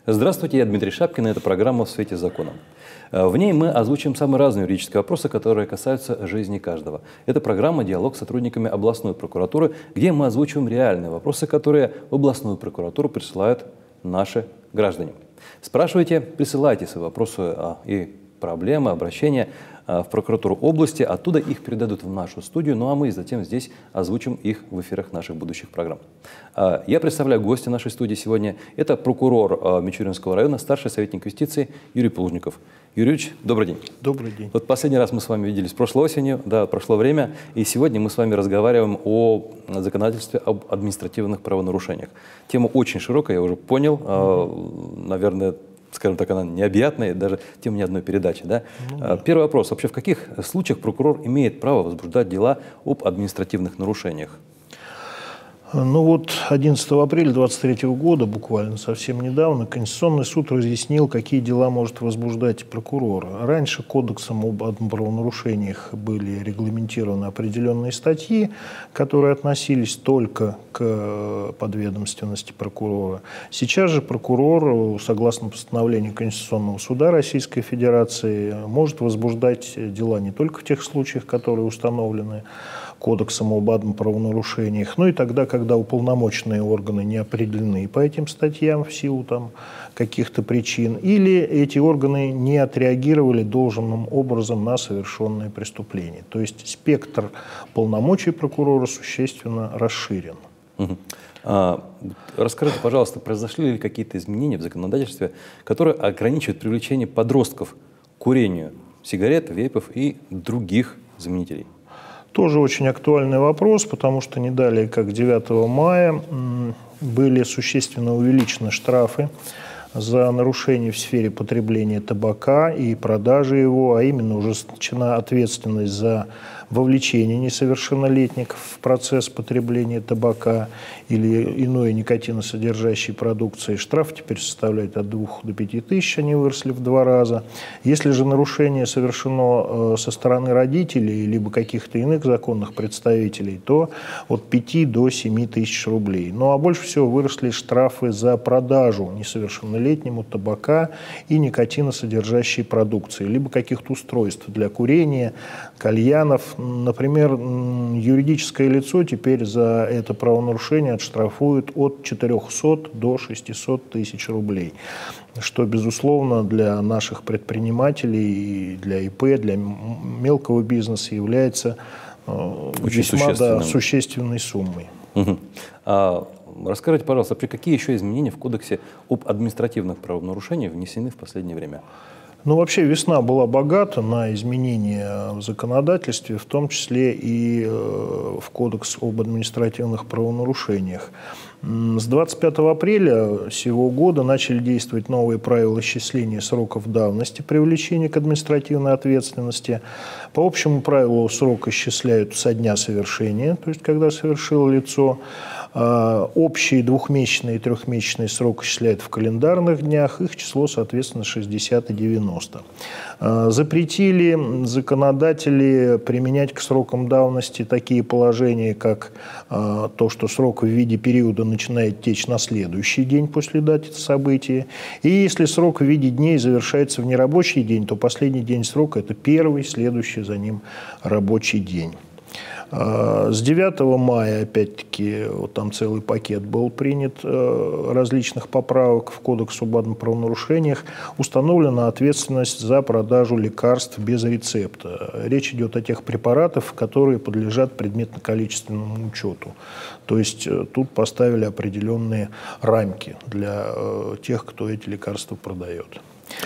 Здравствуйте, я Дмитрий Шапкин, и это программа «В свете закона». В ней мы озвучим самые разные юридические вопросы, которые касаются жизни каждого. Это программа «Диалог с сотрудниками областной прокуратуры», где мы озвучиваем реальные вопросы, которые в областную прокуратуру присылают наши граждане. Спрашивайте, присылайте свои вопросы и проблемы, обращения в прокуратуру области, оттуда их передадут в нашу студию, ну а мы затем здесь озвучим их в эфирах наших будущих программ. Я представляю гостя нашей студии сегодня. Это прокурор Мичуринского района, старший советник юстиции Юрий Плужников. Юрий Юрьевич, добрый день. Добрый день. Вот последний раз мы с вами виделись прошлой осенью, да, прошло время, и сегодня мы с вами разговариваем о законодательстве об административных правонарушениях. Тема очень широкая, я уже понял, наверное, скажем так, она необъятная, даже тема ни одной передачи. Да? Первый вопрос. Вообще, в каких случаях прокурор имеет право возбуждать дела об административных нарушениях? Ну вот 11 апреля 2023 года, буквально совсем недавно, Конституционный суд разъяснил, какие дела может возбуждать прокурор. Раньше кодексом об правонарушениях были регламентированы определенные статьи, которые относились только к подведомственности прокурора. Сейчас же прокурор, согласно постановлению Конституционного суда Российской Федерации, может возбуждать дела не только в тех случаях, которые установлены Кодексом об правонарушениях, ну и тогда, когда уполномоченные органы не определены по этим статьям в силу каких-то причин, или эти органы не отреагировали должным образом на совершенное преступление. То есть спектр полномочий прокурора существенно расширен. Расскажите, пожалуйста, произошли ли какие-то изменения в законодательстве, которые ограничивают привлечение подростков к курению сигарет, вейпов и других заменителей? Тоже очень актуальный вопрос, потому что не далее, как 9 мая, были существенно увеличены штрафы за нарушение в сфере потребления табака и продажи его, а именно ужесточена ответственность за вовлечение несовершеннолетних в процесс потребления табака или иной никотиносодержащей продукции. Штраф теперь составляет от 2 до 5 тысяч, они выросли в 2 раза. Если же нарушение совершено со стороны родителей либо каких-то иных законных представителей, то от 5 до 7 тысяч рублей. Ну а больше всего выросли штрафы за продажу несовершеннолетнему табака и никотиносодержащей продукции, либо каких-то устройств для курения, кальянов. Например, юридическое лицо теперь за это правонарушение отштрафуют от 400 до 600 тысяч рублей, что, безусловно, для наших предпринимателей, для ИП, для мелкого бизнеса является весьма существенной суммой. Расскажите, пожалуйста, при какие еще изменения в Кодексе об административных правонарушениях внесены в последнее время? Ну, вообще весна была богата на изменения в законодательстве, в том числе и в Кодекс об административных правонарушениях. С 25 апреля сего года начали действовать новые правила исчисления сроков давности привлечения к административной ответственности. По общему правилу срок исчисляют со дня совершения, то есть когда совершило лицо. Общий двухмесячный и трехмесячный срок исчисляют в календарных днях, их число, соответственно, 60 и 90. Запретили законодатели применять к срокам давности такие положения, как то, что срок в виде периода начинает течь на следующий день после даты события. И если срок в виде дней завершается в нерабочий день, то последний день срока – это первый, следующий за ним рабочий день. С 9 мая, опять-таки, вот там целый пакет был принят различных поправок в Кодекс об правонарушениях. Установлена ответственность за продажу лекарств без рецепта. Речь идет о тех препаратах, которые подлежат предметно-количественному учету. То есть тут поставили определенные рамки для тех, кто эти лекарства продает.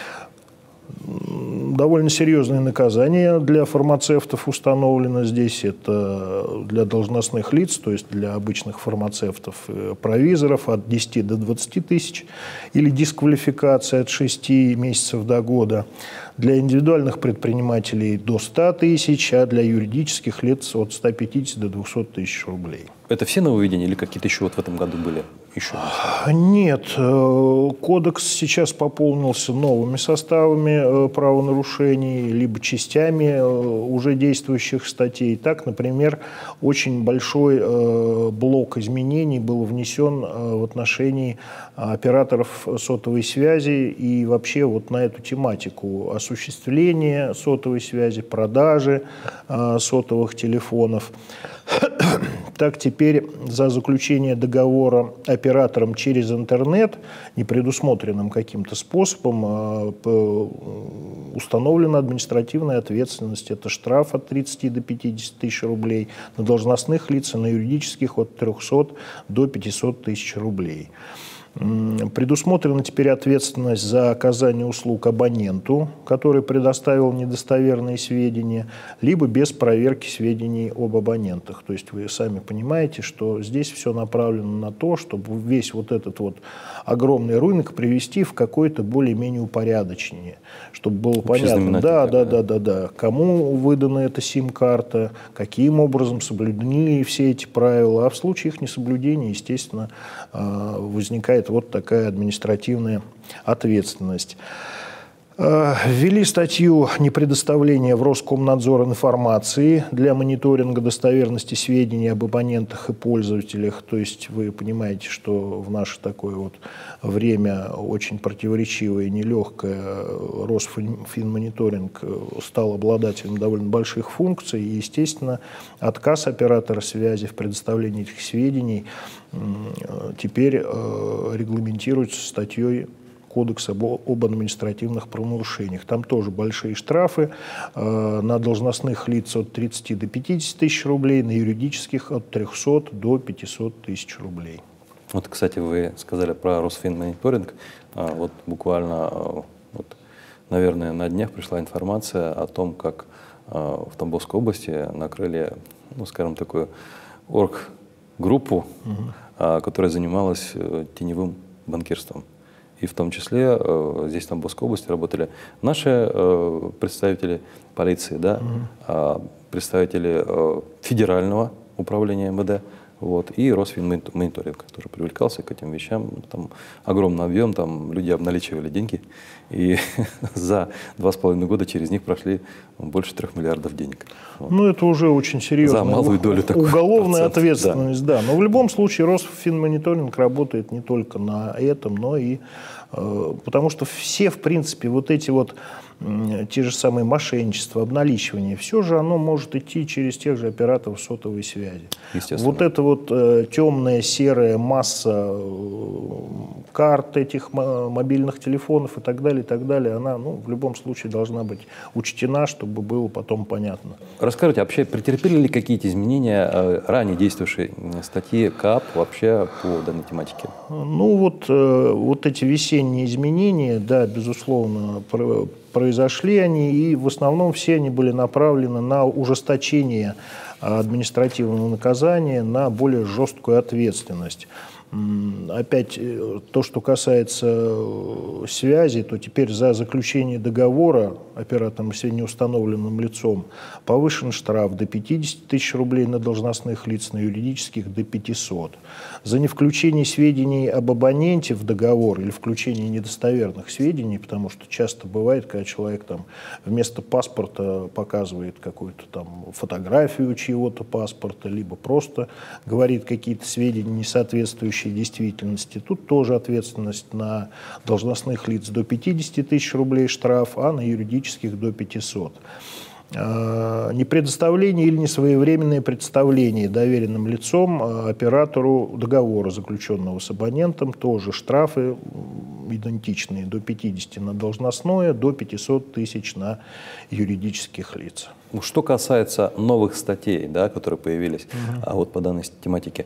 Довольно серьезные наказания для фармацевтов установлено здесь. Это для должностных лиц, то есть для обычных фармацевтов, провизоров от 10 до 20 тысяч или дисквалификация от 6 месяцев до года. Для индивидуальных предпринимателей до 100 тысяч, а для юридических лиц от 150 до 200 тысяч рублей. Это все нововведения или какие-то еще вот в этом году были? Еще? Нет, кодекс сейчас пополнился новыми составами правонарушений, либо частями уже действующих статей. Так, например, очень большой блок изменений был внесен в отношении операторов сотовой связи и вообще вот на эту тематику осуществления сотовой связи, продажи сотовых телефонов. Так, теперь за заключение договора оператором через интернет, не предусмотренным каким-то способом, установлена административная ответственность. Это штраф от 30 до 50 тысяч рублей, на должностных лиц и на юридических от 300 до 500 тысяч рублей. Предусмотрена теперь ответственность за оказание услуг абоненту, который предоставил недостоверные сведения, либо без проверки сведений об абонентах. То есть вы сами понимаете, что здесь все направлено на то, чтобы весь вот этот вот огромный рынок привести в какое-то более-менее упорядочение, чтобы было понятно, да, кому выдана эта сим-карта, каким образом соблюдены все эти правила, а в случае их несоблюдения, естественно, возникает вот такая административная ответственность. Ввели статью непредоставления в Роскомнадзор информации для мониторинга достоверности сведений об абонентах и пользователях. То есть вы понимаете, что в наше такое вот время очень противоречивое и нелегкое Росфинмониторинг стал обладателем довольно больших функций. И, естественно, отказ оператора связи в предоставлении этих сведений теперь регламентируется статьей Кодекса об административных правонарушениях. Там тоже большие штрафы на должностных лиц от 30 до 50 тысяч рублей, на юридических от 300 до 500 тысяч рублей. Вот, кстати, вы сказали про Росфинмониторинг. Вот буквально, вот, наверное, на днях пришла информация о том, как в Тамбовской области накрыли, ну, скажем, такую орггруппу, которая занималась теневым банкирством. И в том числе здесь в Тамбовской области работали наши представители полиции, да, представители Федерального управления МВД, вот, и Росфинмониторинг, который привлекался к этим вещам. Там огромный объем, там люди обналичивали деньги, и за 2,5 года через них прошли больше 3 миллиардов денег. Вот. Ну, это уже очень серьезная за малую долю уголовная ответственность. Да. Но в любом случае Росфинмониторинг работает не только на этом, но и потому что все, в принципе, вот эти вот те же самые мошенничества, обналичивание, все же оно может идти через тех же операторов сотовой связи. Вот эта вот темная серая масса карт этих мобильных телефонов и так далее, она, ну, в любом случае должна быть учтена, чтобы было потом понятно. Расскажите, вообще претерпели ли какие-то изменения ранее действующие статьи КАП вообще по данной тематике? Ну вот эти весенние изменения, да, безусловно, произошли они, и в основном все они были направлены на ужесточение административного наказания, на более жесткую ответственность. Опять, то, что касается связи, то теперь за заключение договора оператором с неустановленным лицом повышен штраф до 50 тысяч рублей на должностных лиц, на юридических до 500. За невключение сведений об абоненте в договор или включение недостоверных сведений, потому что часто бывает, когда человек там вместо паспорта показывает какую-то там фотографию чьего-то паспорта, либо просто говорит какие-то сведения, не соответствующие действительности. Тут тоже ответственность на должностных лиц до 50 тысяч рублей штраф, а на юридических до 500. Непредоставление или несвоевременное представление доверенным лицом оператору договора, заключенного с абонентом, тоже штрафы идентичные, до 50 на должностное, до 500 тысяч на юридических лиц. Что касается новых статей, да, которые появились вот по данной тематике,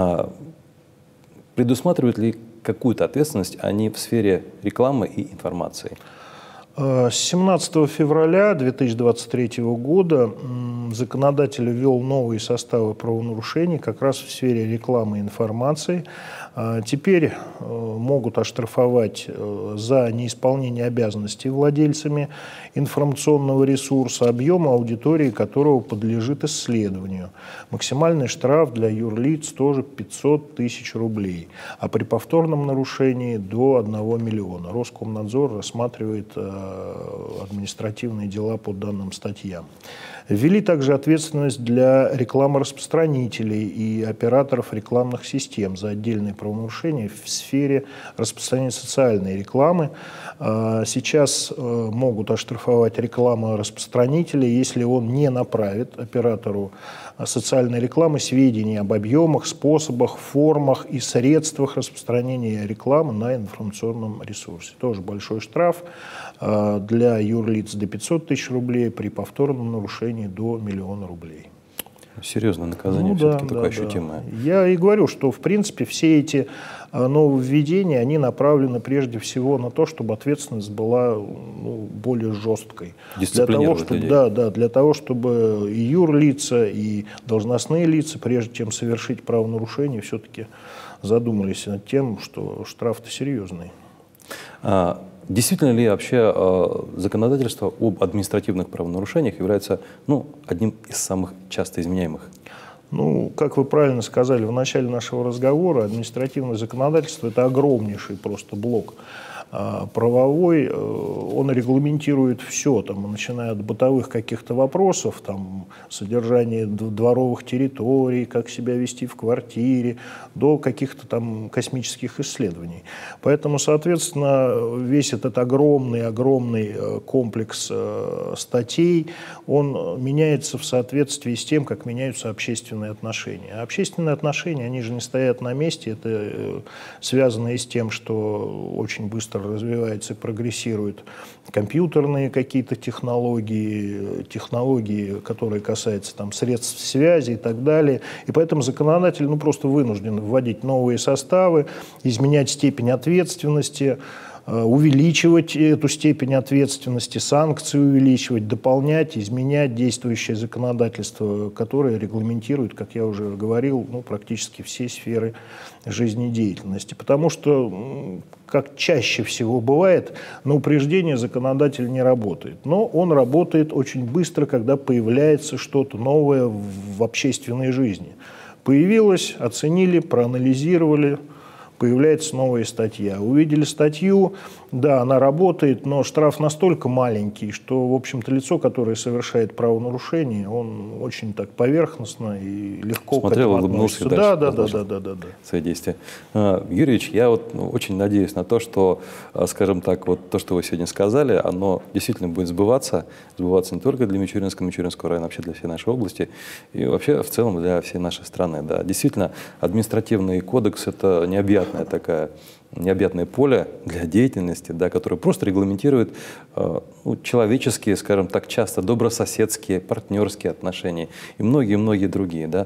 предусматривают ли какую-то ответственность они в сфере рекламы и информации? С 17 февраля 2023 года законодатель ввел новые составы правонарушений как раз в сфере рекламы и информации. Теперь могут оштрафовать за неисполнение обязанностей владельцами информационного ресурса, объема аудитории которого подлежит исследованию. Максимальный штраф для юрлиц тоже 500 тысяч рублей, а при повторном нарушении до 1 миллиона. Роскомнадзор рассматривает административные дела по данным статьям. Ввели также ответственность для рекламораспространителей и операторов рекламных систем за отдельные правонарушения в сфере распространения социальной рекламы. Сейчас могут оштрафовать рекламораспространителя, если он не направит оператору социальной рекламы сведения об объемах, способах, формах и средствах распространения рекламы на информационном ресурсе. Тоже большой штраф для юрлиц до 500 тысяч рублей, при повторном нарушении до 1 миллиона рублей. Серьезное наказание, все-таки такое ощутимое. Я и говорю, что в принципе все эти нововведения, они направлены прежде всего на то, чтобы ответственность была более жесткой. Для того, чтобы, для того, чтобы и юрлица, и должностные лица, прежде чем совершить правонарушение, все-таки задумались над тем, что штраф-то серьезный. Действительно ли вообще законодательство об административных правонарушениях является одним из самых часто изменяемых? Как вы правильно сказали в начале нашего разговора, административное законодательство – это огромнейший просто блок правовой, он регламентирует все, начиная от бытовых каких-то вопросов, содержание дворовых территорий, как себя вести в квартире, до каких-то космических исследований. Поэтому, соответственно, весь этот огромный комплекс статей, он меняется в соответствии с тем, как меняются общественные отношения. А общественные отношения, они же не стоят на месте, это связано и с тем, что очень быстро развивается и прогрессируют компьютерные какие-то технологии, которые касаются средств связи и так далее. И поэтому законодатель просто вынужден вводить новые составы, изменять степень ответственности, увеличивать эту степень ответственности, санкции увеличивать, дополнять, изменять действующее законодательство, которое регламентирует, как я уже говорил, практически все сферы жизнедеятельности. Потому что, как чаще всего бывает, на упреждение законодатель не работает. Но он работает очень быстро, когда появляется что-то новое в общественной жизни. Появилось, оценили, проанализировали, появляется новая статья. Увидели статью, да, она работает, но штраф настолько маленький, что, в общем-то, лицо, которое совершает правонарушение, он очень так поверхностно и легко смотрел, улыбнулся дальше. Да. Свои действия. Юрий Ильич, я очень надеюсь на то, что, скажем так, то, что вы сегодня сказали, оно действительно будет сбываться не только для Мичуринского района, вообще для всей нашей области и вообще в целом для всей нашей страны. Да. Действительно, административный кодекс – это необъятное поле для деятельности, да, которое просто регламентирует человеческие, скажем так, часто добрососедские, партнерские отношения и многие-многие другие. Да.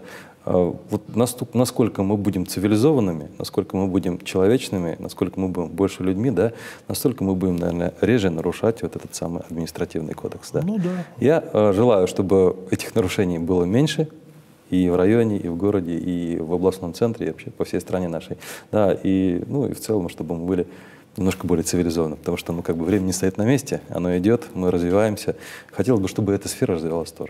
Насколько мы будем цивилизованными, насколько мы будем человечными, насколько мы будем больше людьми, да, настолько мы будем, наверное, реже нарушать этот самый административный кодекс. Да. Я желаю, чтобы этих нарушений было меньше, и в районе, и в городе, и в областном центре, и вообще по всей стране нашей. Да, и в целом, чтобы мы были немножко более цивилизованы, потому что время не стоит на месте, оно идет, мы развиваемся. Хотелось бы, чтобы эта сфера развивалась тоже.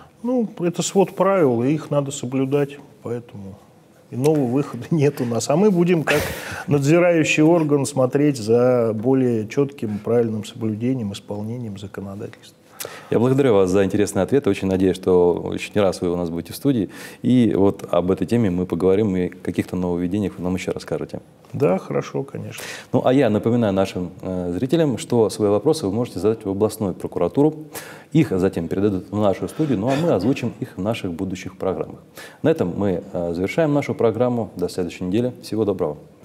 Это свод правил, и их надо соблюдать, поэтому иного выхода нет у нас. А мы будем, как надзирающий орган, смотреть за более четким, правильным соблюдением, исполнением законодательства. Я благодарю вас за интересные ответы. Очень надеюсь, что еще не раз вы у нас будете в студии. И об этой теме мы поговорим, и о каких-то нововведениях вы нам еще расскажете. Да, хорошо, конечно. А я напоминаю нашим зрителям, что свои вопросы вы можете задать в областную прокуратуру. Их затем передадут в нашу студию, а мы озвучим их в наших будущих программах. На этом мы завершаем нашу программу. До следующей недели. Всего доброго.